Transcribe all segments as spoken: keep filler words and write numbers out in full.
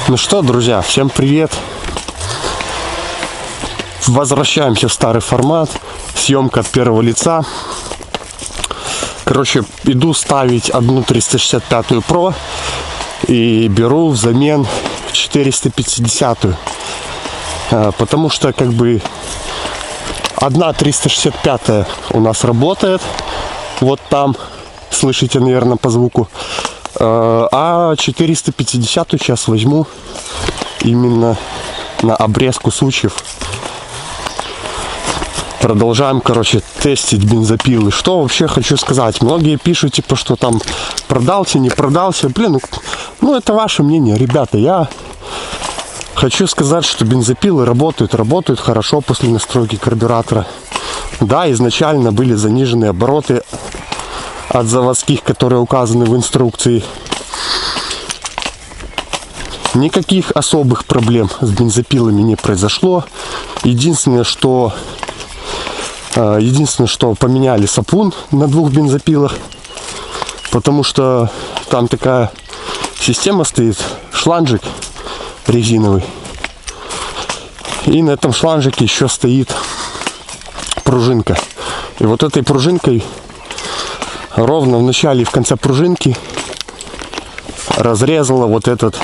Ну что, друзья, всем привет! Возвращаемся в старый формат. Съемка от первого лица. Короче, иду ставить одну триста шестьдесят пятую Pro и беру взамен четыреста пятидесятую. Потому что как бы одна триста шестьдесят пятая у нас работает. Вот там, слышите, наверное, по звуку. А четыреста пятидесятую сейчас возьму именно на обрезку сучьев. Продолжаем, короче, тестить бензопилы. Что вообще хочу сказать? Многие пишут, типа, что там продался, не продался. Блин, ну, ну это ваше мнение, ребята. Я хочу сказать, что бензопилы работают, работают хорошо после настройки карбюратора. Да, изначально были заниженные обороты от заводских, которые указаны в инструкции. Никаких особых проблем с бензопилами не произошло. Единственное, что единственное, что поменяли сапун на двух бензопилах, потому что там такая система стоит, шланжик резиновый, и на этом шланжике еще стоит пружинка. И вот этой пружинкой ровно в начале и в конце пружинки разрезала вот этот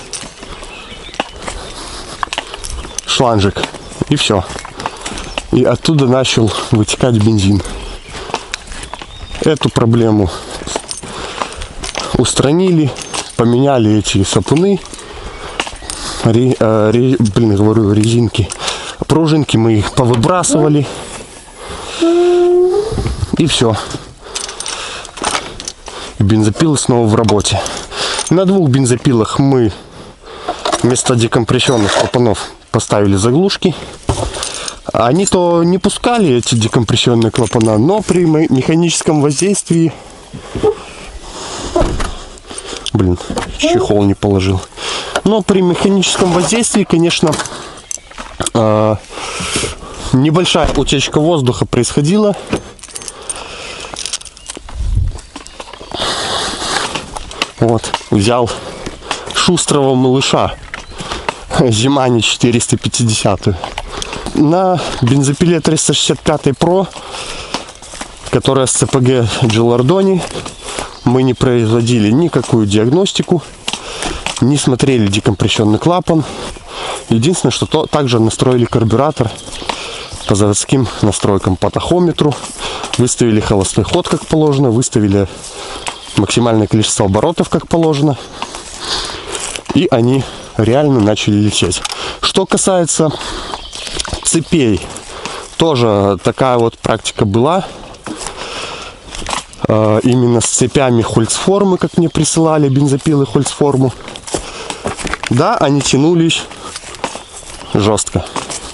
шланжик, и все. И оттуда начал вытекать бензин. Эту проблему устранили, поменяли эти сапуны, ре, э, ре, блин, говорю, резинки, пружинки мы их повыбрасывали, и все. Бензопилы снова в работе. На двух бензопилах мы вместо декомпрессионных клапанов поставили заглушки. Они-то не пускали эти декомпрессионные клапана, но при механическом воздействии... Блин, чехол не положил. Но при механическом воздействии, конечно, э, небольшая утечка воздуха происходила. Вот, взял шустрого малыша Зимани четыреста пятидесятую. На бензопиле триста шестьдесят пять Pro, которая с ЦПГ Gilardoni, мы не производили никакую диагностику, не смотрели декомпрессионный клапан. Единственное, что то, также настроили карбюратор по заводским настройкам, по тахометру, выставили холостой ход как положено, выставили максимальное количество оборотов как положено, и они реально начали лететь. Что касается цепей, тоже такая вот практика была. Э, именно с цепями Хольцформы, как мне присылали бензопилы Хольцформу. Да, они тянулись жестко.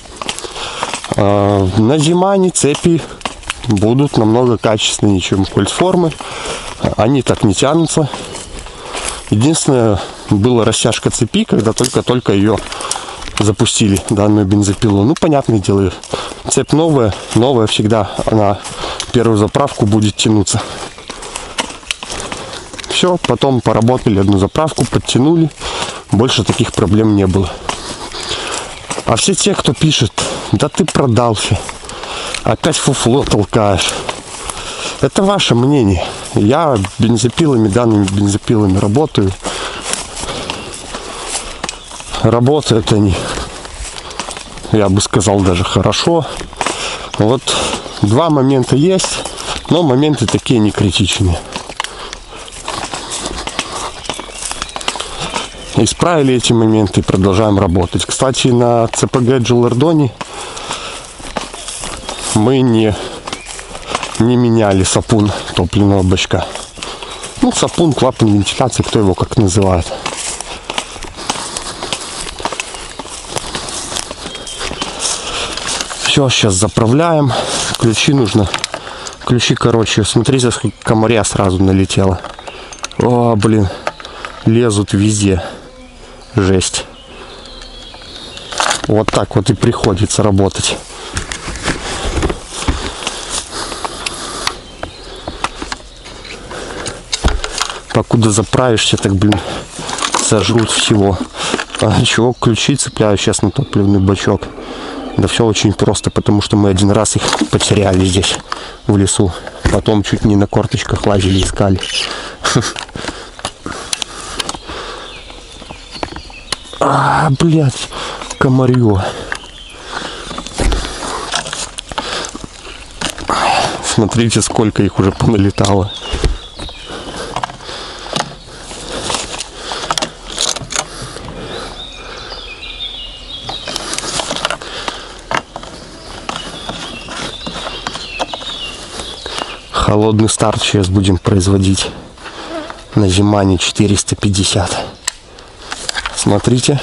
Э, на Зимани цепи будут намного качественнее, чем Хольцформы. Они так не тянутся. Единственное, была растяжка цепи, когда только-только ее запустили, данную бензопилу. Ну, понятное дело, цепь новая, новая всегда, она первую заправку будет тянуться. Все, потом поработали одну заправку, подтянули, больше таких проблем не было. А все те, кто пишет, да ты продался, опять фуфло толкаешь, это ваше мнение. Я бензопилами, данными бензопилами работаю. Работают они, я бы сказал, даже хорошо. Вот два момента есть, но моменты такие не критичные. Исправили эти моменты и продолжаем работать. Кстати, на ЦПГ Gilardoni мы не, не меняли сапун топливного бачка. Ну, сапун, клапан вентиляции, кто его как называет. Все, сейчас заправляем. Ключи нужно. Ключи, короче, смотрите, сколько комаря сразу налетело. О, блин. Лезут везде. Жесть. Вот так вот и приходится работать. Покуда заправишься, так, блин, сожрут всего. А чего ключи цепляю сейчас на топливный бачок? Да все очень просто, потому что мы один раз их потеряли здесь, в лесу. Потом чуть не на корточках лазили, искали. А, блядь, комарё. Смотрите, сколько их уже поналетало. Холодный старт сейчас будем производить на Зимане четыреста пятьдесят. Смотрите.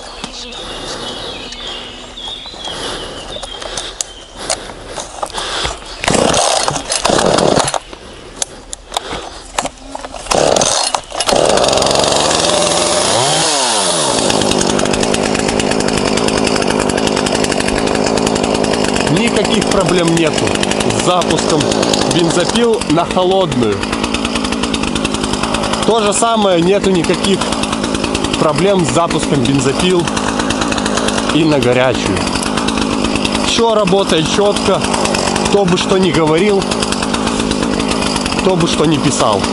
Никаких проблем нету с запуском бензопил на холодную. То же самое, нету никаких проблем с запуском бензопил и на горячую. Все работает четко. Кто бы что ни говорил, кто бы что ни писал.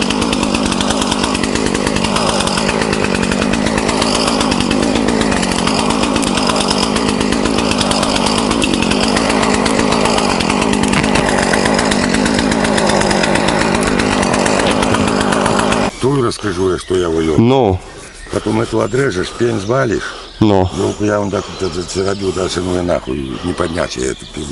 Тут расскажу я, что я вылёг. Ну. Потом эту отрежешь, пень свалишь. Ну. Ну, я вон так вот заробил дальше, ну и нахуй, не поднять я эту пилу.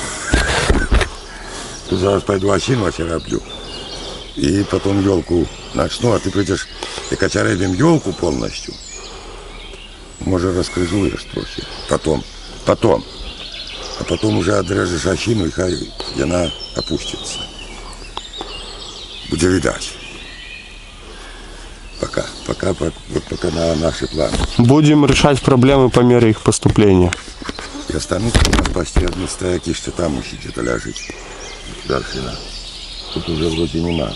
Тут зараз пойду осину отераблю. И потом елку начну, а ты придешь и кочаребим елку полностью. Может, раскрыжуешь трохи. Потом. Потом. А потом уже отрежешь осину, и хай она опустится. Будет видать. Пока, пока, вот пока на наши планы. Будем решать проблемы по мере их поступления. И останутся у нас почти одни стояки, что там мусить это ляжет. Дальше на. Тут уже вроде нема.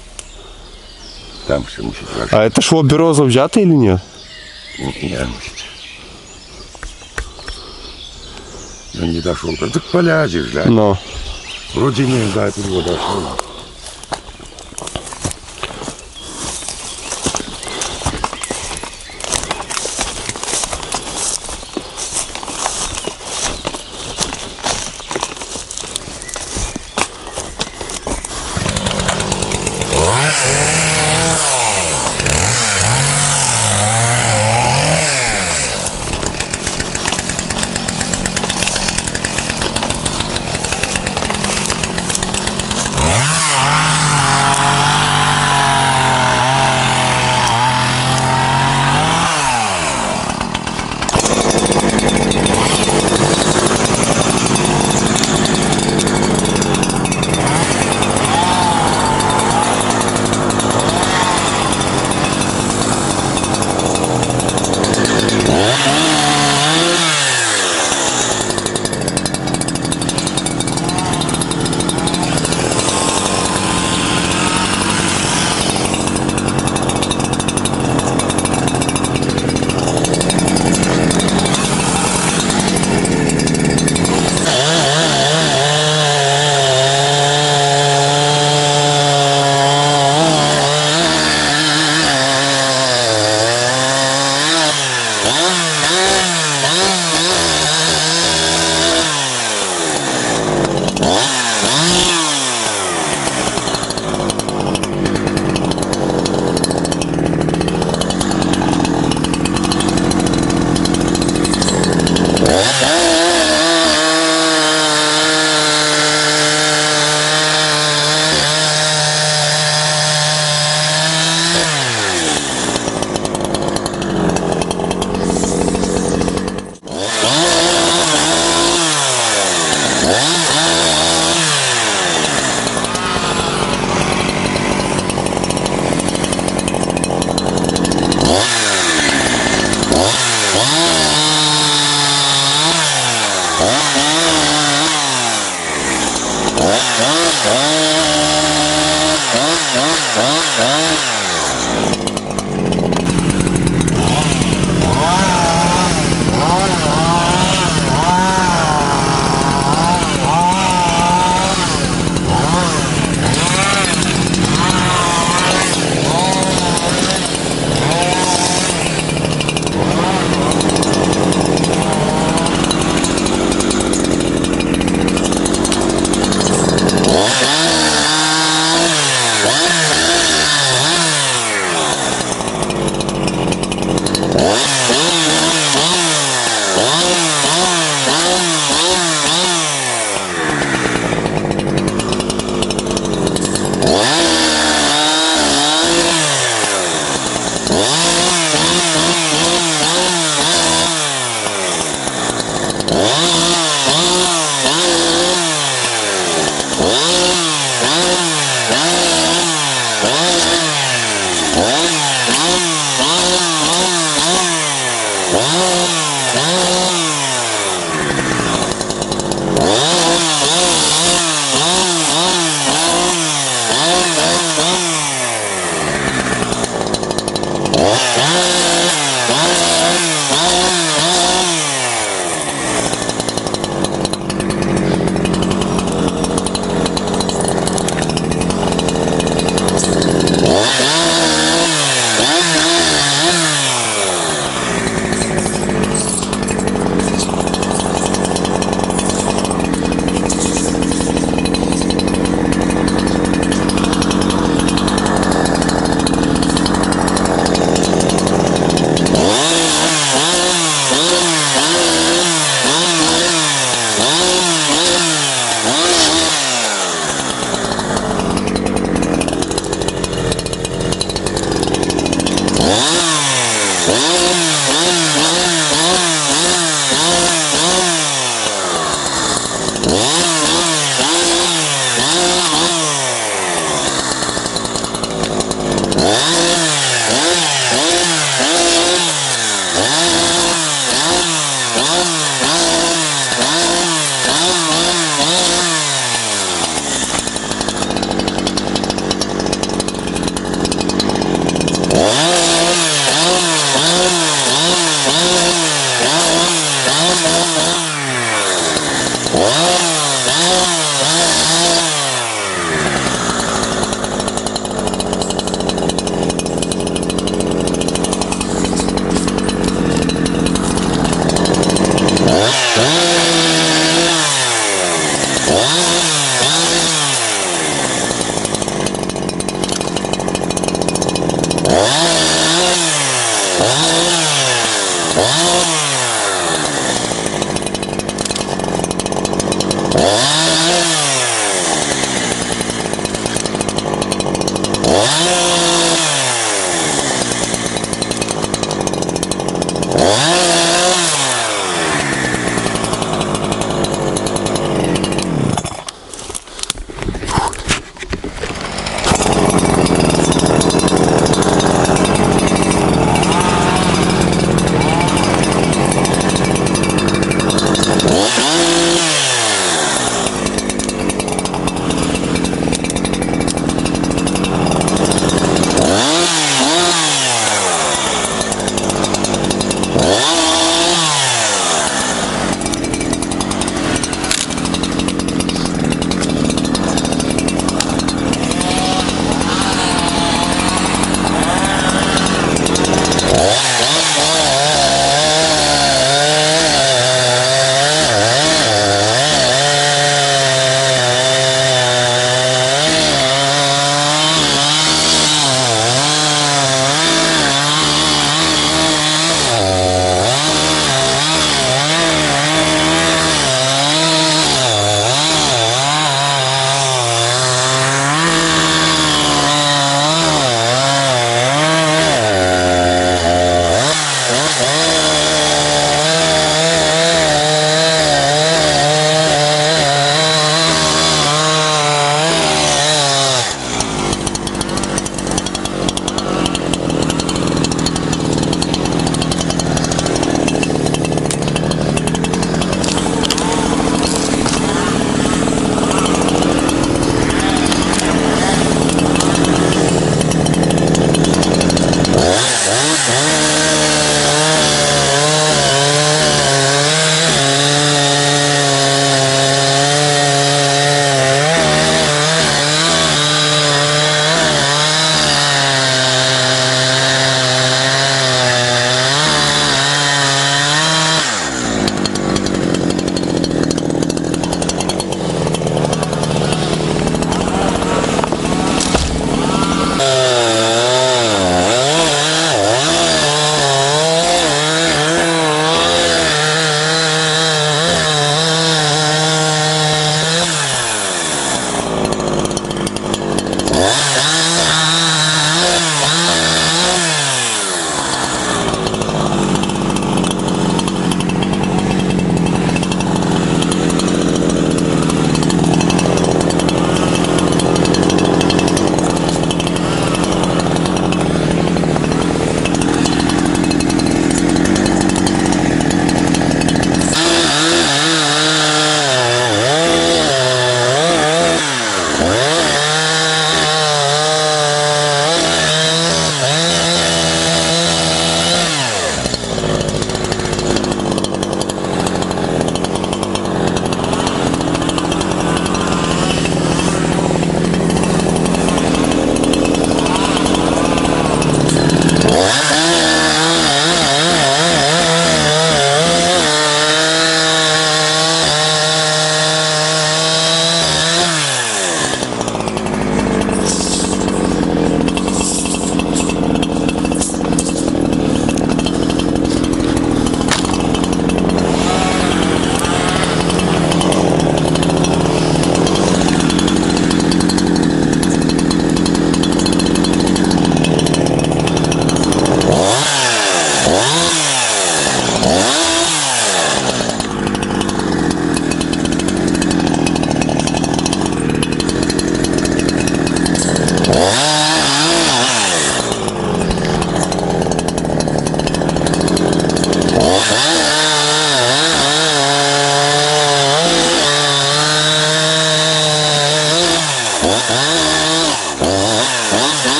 Там все мусить ляжет. А это шво береза взято или нет? Не, мусить. Ну не дошел. Да так полязешь, да? Но. Вроде не, да, тут вот дошел.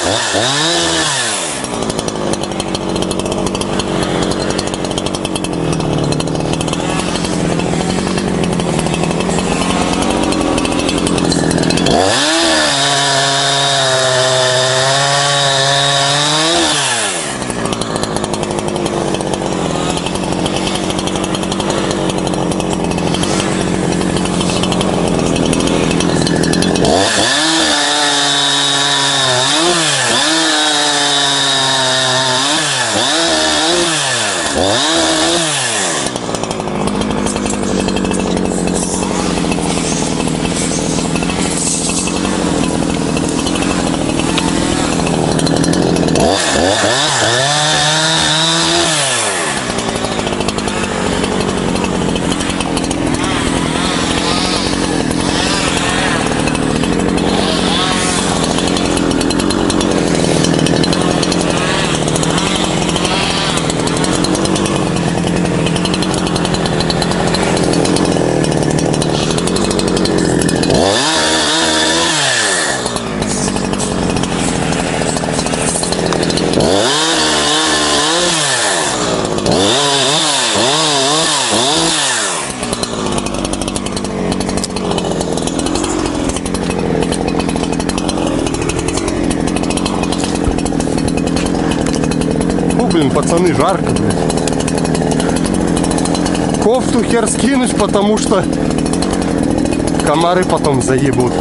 Блин, пацаны, жарко, блин. Кофту хер скинуть, потому что комары потом заебут.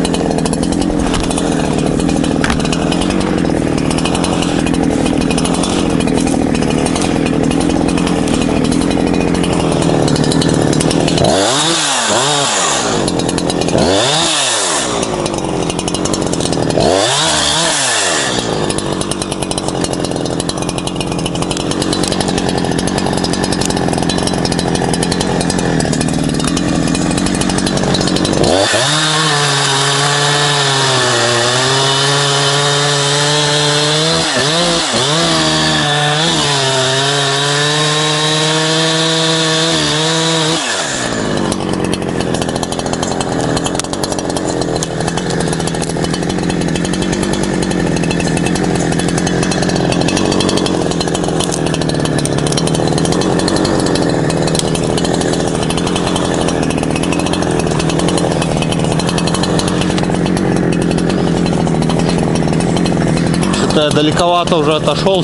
Я далековато уже отошел.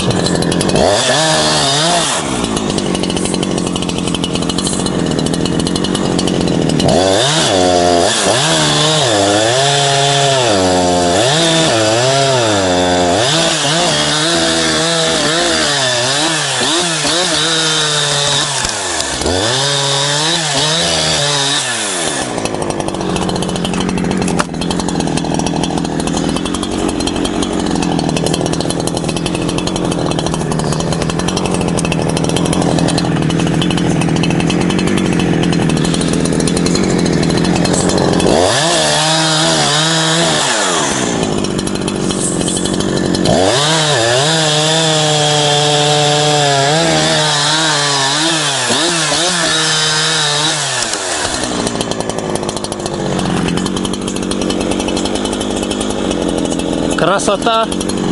Красота!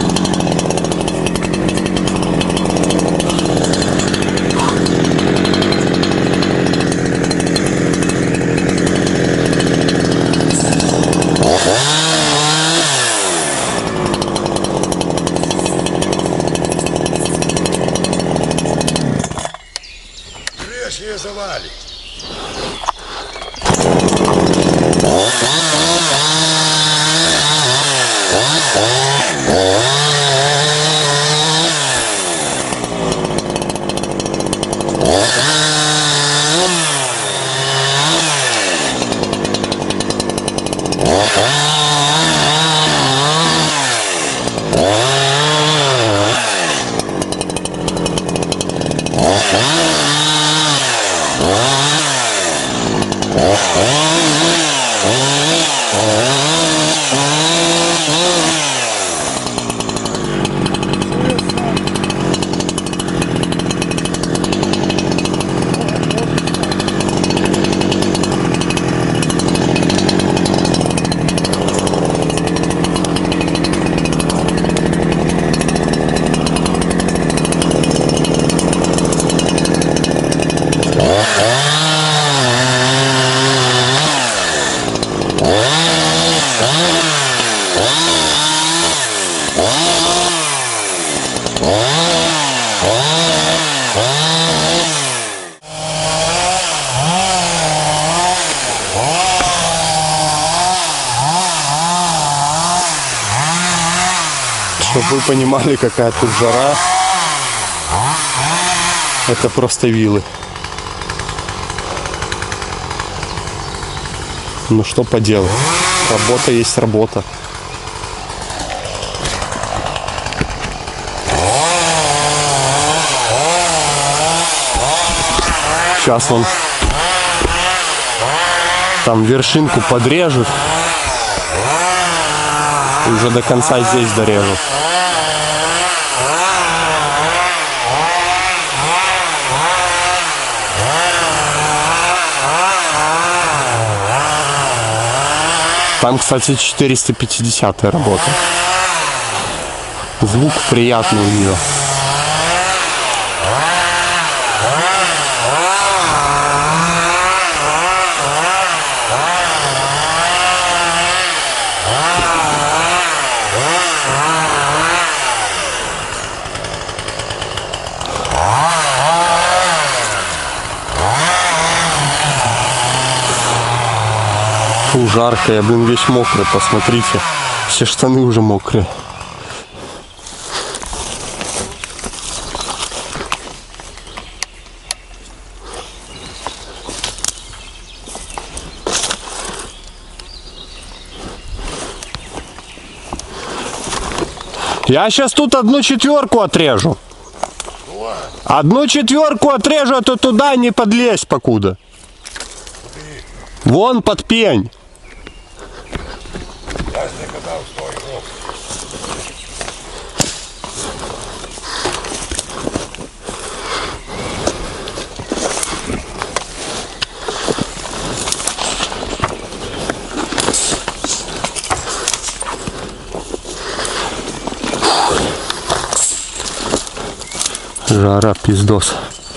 Режь ее завалит. Oh, Чтобы вы понимали, какая тут жара, это просто вилы. Ну что поделать, работа есть работа. Сейчас он там вершинку подрежет. И уже до конца здесь дорежу. Там, кстати, четыреста пятидесятая работа. Звук приятный у нее. Фу, жарко, я, блин, весь мокрый, посмотрите. Все штаны уже мокрые. Я сейчас тут одну четверку отрежу. Одну четверку отрежу, а то туда не подлезь покуда. Вон под пень. Жара пиздос.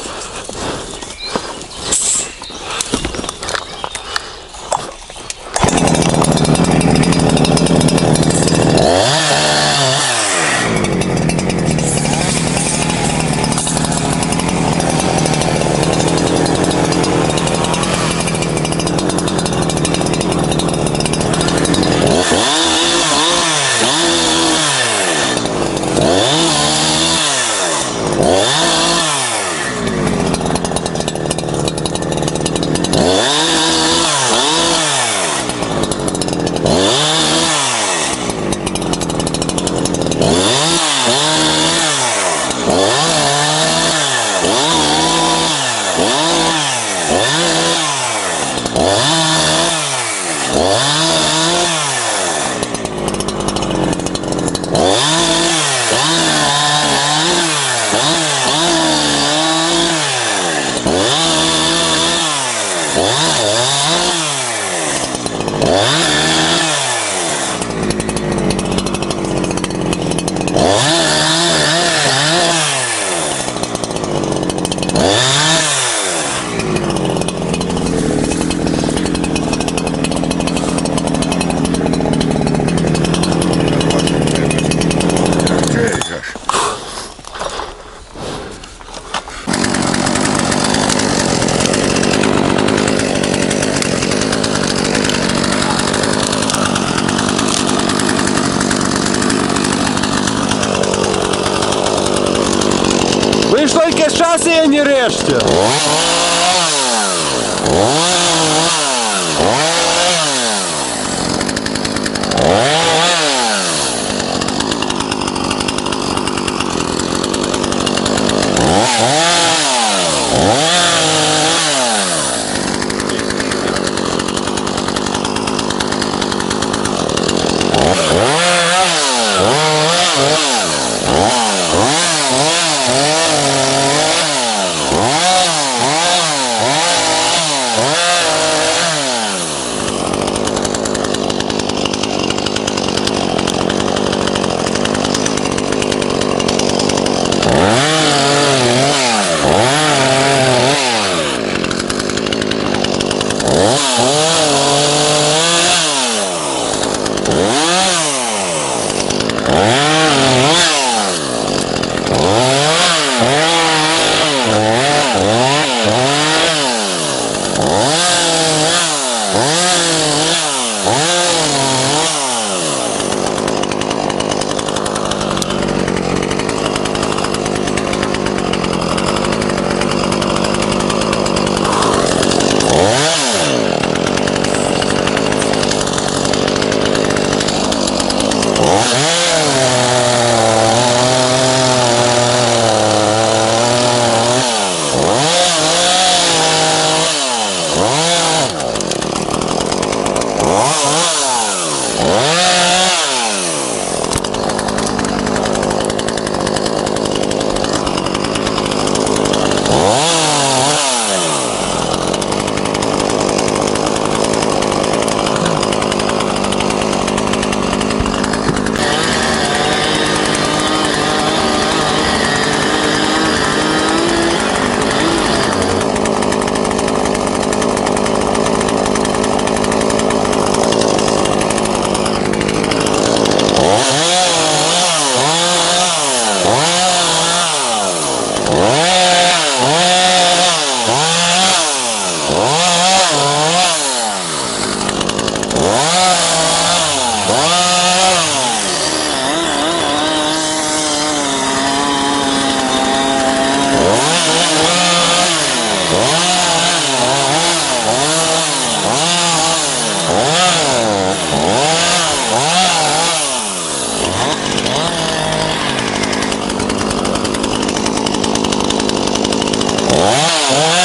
Вы ж только сейчас ее не режьте. Ага.